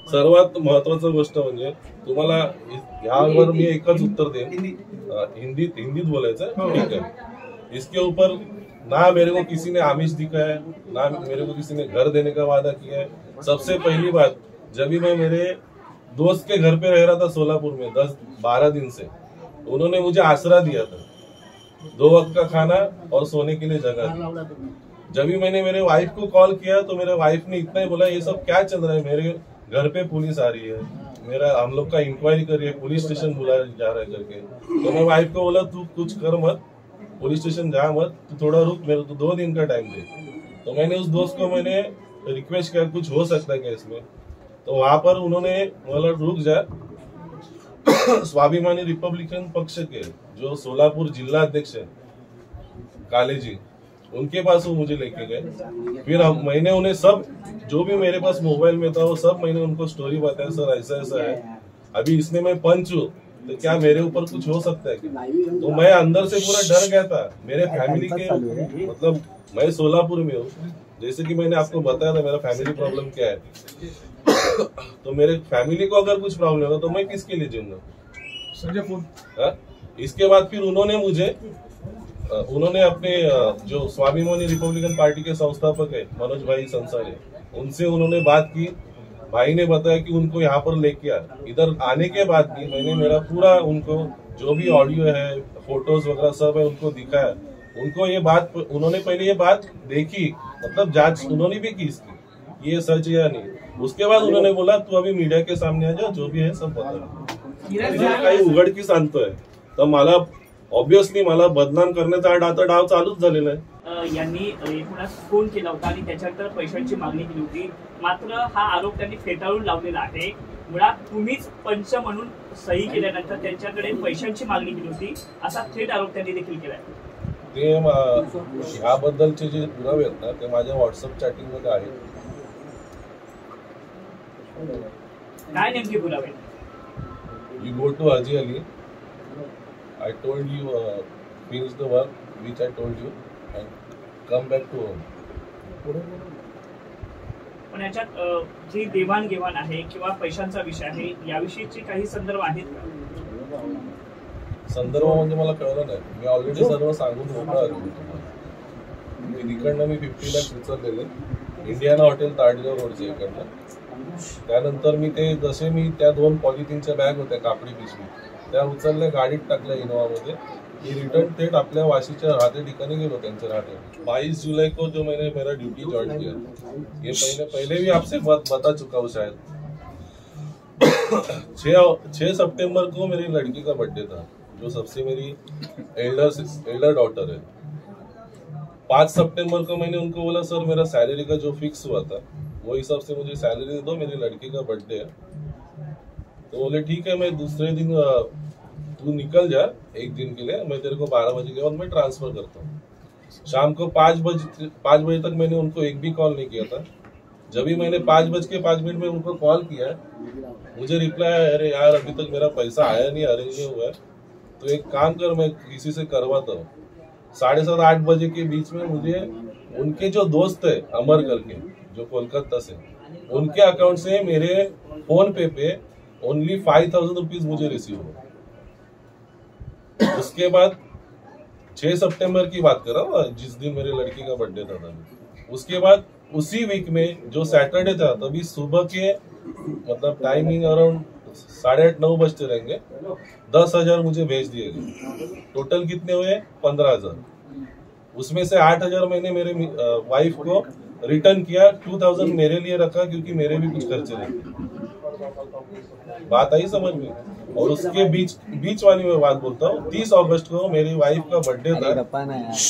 सर्वात महत्वाचं गोष्ट म्हणजे तुम्हाला ह्यावर मी एकच उत्तर देईन, हिंदीत बोलायचं, ठीक है। इसके ऊपर ना मेरे को किसी ने आमिष दिखाया है, ना मेरे को किसी ने घर देने का वादा किया है। सबसे पहली बात, जब भी मैं मेरे दोस्त के घर पे रह रहा था सोलापुर में 10-12 दिन से, उन्होंने मुझे आसरा दिया था, 2 वक्त का खाना और सोने के लिए जगह। जब भी मैंने मेरे वाइफ को कॉल किया तो मेरे वाइफ ने इतना ही बोला, ये सब क्या चल रहा है, मेरे घर पे पुलिस आ रही है, हम लोग का इंक्वायरी कर रही है, पुलिस स्टेशन बुलाया जा रहा है करके। तो मैं वाइफ को बोला, तू कुछ कर मत, पुलिस स्टेशन जा मत, तू थोड़ा रुक, मेरे को 2 दिन का टाइम दे। तो मैंने उस दोस्त को मैंने रिक्वेस्ट किया, कुछ हो सकता है क्या इसमें। तो वहां पर उन्होंने बोला रुक जा। स्वाभिमानी रिपब्लिकन पक्ष के जो सोलापुर जिला अध्यक्ष है काले जी, उनके पास वो मुझे लेके गए। फिर मैंने उन्हें सब जो भी मेरे पास मोबाइल में था वो सब मैंने उनको स्टोरी बताया, सर ऐसा ऐसा है, अभी इसमें मैं पंच हूँ तो क्या मेरे ऊपर कुछ हो सकता है क्या। तो मैं अंदर से पूरा डर गया था। मेरे फैमिली के मतलब मैं सोलापुर में हूँ, जैसे कि मैंने आपको बताया था मेरा फैमिली प्रॉब्लम क्या है। तो मेरे फैमिली को अगर कुछ प्रॉब्लम होगा तो मैं किसके लिए जीऊंगा। इसके बाद फिर उन्होंने अपने जो स्वाभिमानी रिपब्लिकन पार्टी के संस्थापक है मनोज भाई संसारे, उनसे उन्होंने बात की। भाई ने बताया कि उनको यहाँ पर लेके आ। इधर आने के बाद भी मैंने मेरा पूरा उनको जो भी ऑडियो है, फोटोज वगैरह सब है उनको दिखाया। उनको ये बात, उन्होंने पहले ये बात देखी, मतलब जांच उन्होंने भी की इसकी, ये सच या नहीं। उसके बाद उन्होंने बोला तू अभी मीडिया के सामने आ जा, जो भी है सब बता। काही उघडकीस आणतोय तर मला ऑब्विसली मला बदनाम करण्याचा आता डाव चालूच झालेला आहे। यांनी एकूणच फोन केला होता आणि त्याच्यानंतर पैशांची मागणी केली होती, मात्र हा आरोप त्यांनी फेटाळून लावलेला आहे। मुळात तुम्हीच पंच म्हणून सही केल्यानंतर त्यांच्याकडे पैशांची मागणी केली होती असा थेट आरोप त्यांनी देखील केलाय। ते ह्याबद्दलचे जे पुरावे आहेत ना ते माझ्या व्हॉट्सअप चॅटिंग मध्ये आहेत। काय नेमके पुरावे? You go to Haji Ali. I told you finish the work which I told you and come back to home. पण याच्यात जी देवाणघेवाण आहे किंवा पैशांचा विषय आहे याविषयीची काही संदर्भ आहेत का? संदर्भ म्हणजे मला कळलं नाही। मी ऑलरेडी सर्व सांगून मोकळा आलो तुम्हाला। इकडनं मी 50 लाख उचललेले इंडियाना हॉटेल ताडगाव रोडचे इकडनं। त्यानंतर मी ते जसे मी त्या 2 पॉलिथिनच्या बॅग होत्या कापडी पिशवी त्या उचलल्या, गाडीत टाकल्या इनोवामध्ये। मी रिटर्न थेट आपल्या वाशीच्या राहते ठिकाणी गेलो, त्यांच्या राहते। 22 जुलाई को जो मैंने मेरा ड्यूटी ज्वाइन किया, ये पहले भी आपसे बता चुका हूँ शायद। 6 सितंबर को मेरी लड़की का बर्थडे था, जो सबसे मेरी एल्डर डॉटर है। 5 सितंबर को मैंने उनको बोला सर मेरा सैलरी का जो फिक्स हुआ था वो हिसाब से मुझे सैलरी दे दो, मेरी लड़की का बर्थडे है। तो बोले ठीक है, मैं दूसरे दिन तू निकल जा 1 दिन के लिए, मैं तेरे को 12 बजे के बाद मैं ट्रांसफर करता हूँ। शाम को 5 बजे तक मैंने उनको एक भी कॉल नहीं किया था। जब भी मैंने 5:05 में उनको कॉल किया, मुझे रिप्लाई आया अरे यार अभी तक मेरा पैसा आया नहीं, अरेंज नहीं हुआ है, तो एक काम कर मैं किसी से करवाता हूँ। 7:30-8 बजे के बीच में मुझे उनके जो दोस्त है अमर करके, जो कोलकाता से, उनके अकाउंट से मेरे फोन पे ओनली 5000 रुपीज मुझे रिसीव हुआ। उसके बाद 6 सितंबर की बात कर रहा हूँ, जिस दिन मेरे लड़की का बर्थडे था तभी। उसके बाद उसी वीक में जो सैटरडे था तभी सुबह के मतलब टाइमिंग अराउंड 8:30-9 बजते रहेंगे, 10,000 मुझे भेज दिए गए। टोटल कितने हुए? 15,000। उसमें से 8,000 मैंने मेरे वाइफ को रिटर्न किया, 2,000 मेरे लिए रखा क्योंकि मेरे भी कुछ खर्चे रहते। बात आई समझ में? और उसके बीच वाली मैं बात बोलता हूँ, 30 अगस्त को मेरी वाइफ का बर्थडे था।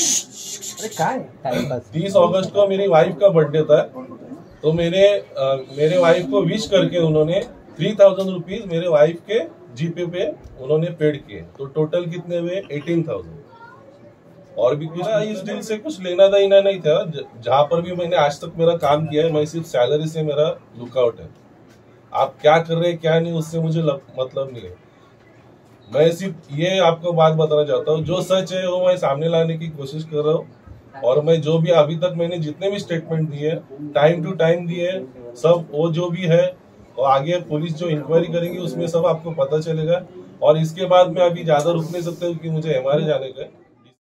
30 अगस्त को मेरी वाइफ का बर्थडे था, तो मेरे वाइफ को विश करके उन्होंने 3,000 रुपीज मेरे वाइफ के जीपे पे उन्होंने पेड किए। तो टोटल कितने हुए? 18,000। और भी कुछ इस डील से कुछ लेना देना नहीं था। जहां पर भी मैंने आज तक मेरा काम किया है, मैं सिर्फ सैलरी से मेरा लुकआउट है। आप क्या कर रहे हैं क्या नहीं उससे मुझे मतलब नहीं है। मैं सिर्फ ये आपको बात बताना चाहता हूँ, जो सच है वो मैं सामने लाने की कोशिश कर रहा हूँ। और मैं जो भी अभी तक मैंने जितने भी स्टेटमेंट दिए टाइम टू टाइम दिए, सब वो जो भी है और आगे पुलिस जो इंक्वायरी करेंगी उसमें सब आपको पता चलेगा। और इसके बाद मैं अभी ज्यादा रुक नहीं सकता क्योंकि मुझे एमआरए जाने का है।